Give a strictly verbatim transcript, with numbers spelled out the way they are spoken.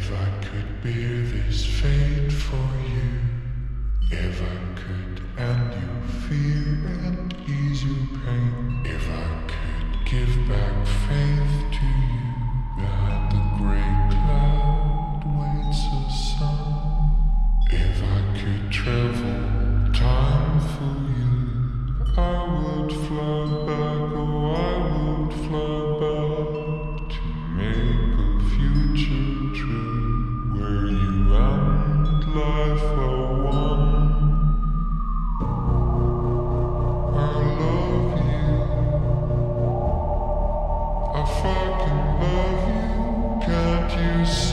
If I could bear this fate for you, if I could end your fear and ease your pain, if I could give back faith to you, behind the gray cloud waits a sun. If I could travel time for you, I would fly back, oh I would fly back to make a future true, where you and life are one. I love you, I fucking love you, can't you see?